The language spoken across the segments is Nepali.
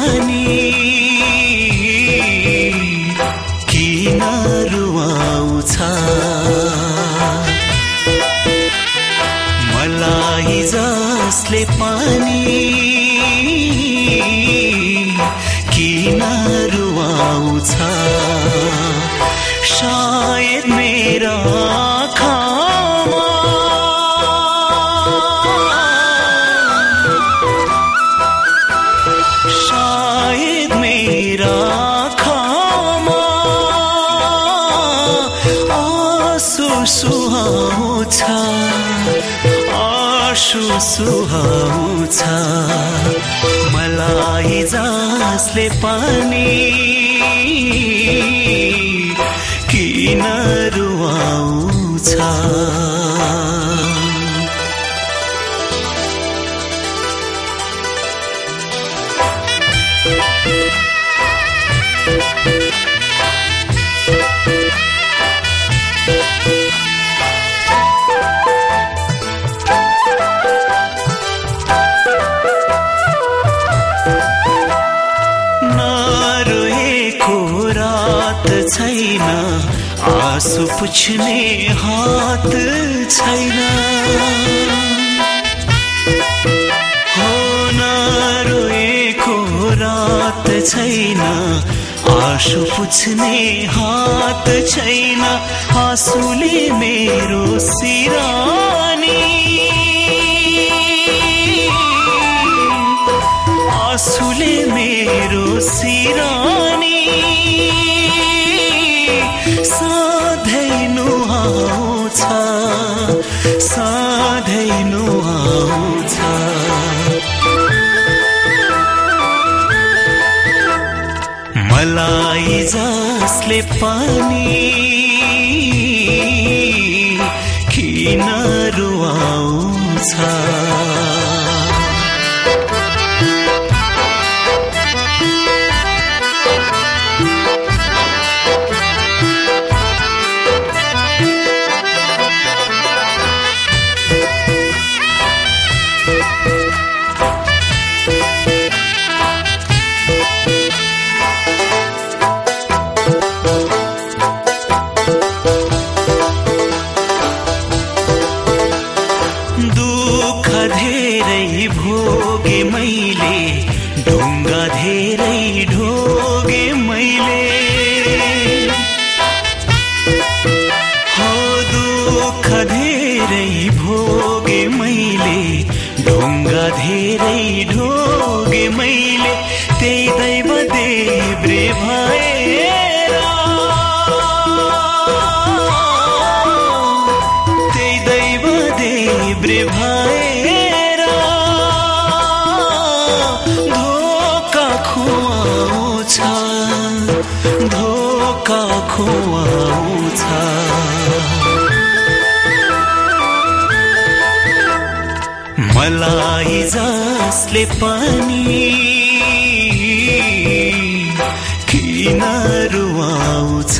पानी किन रुवाउँछ मलाई जसले पानी किन रुवाउँछ शायद मेरा आँखामा शायद मेरा आँखामा आँसु सुहाउँछ आँसु सुहाउँछ मलाई जसले पानी किन रुवाउँछ छैन आँसु पुछ्ने हात छैन हो नरोएको रात छैन आँसु पुछ्ने हात छैन आँसुले मेरो सिरानी आँसुले मेरो सिरानी सधैँ नुहाउँछ सधैँ नुहाउँछ मलाई जसले पानी किन रुवाउँछ धेरै भोगे मैले ढुङ्गा धेरै ढोगे मैले हो दुःख धेरै भोगे मैले ढुङ्गा धेरै ढोगे मैले त्यही दैव देब्रे भएर त्यही दैव देब्रे भएर धोका खुवाउँछ मलाई जसले पानी किन रुवाउँछ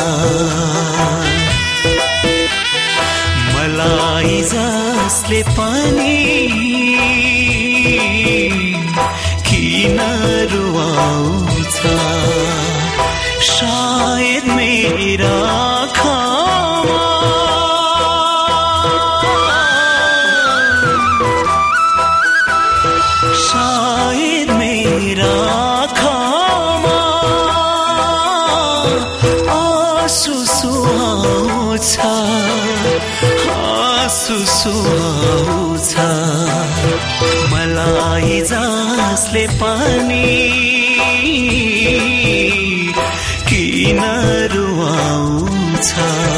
मलाई जसले पानी किन रुवाउँछ शायद मेरा आँखामा शायद मेरा आँखामा आँसु सुहाउँछ आँसु सुहाउँछ मलाई जसले पानी किन रुवाउँछ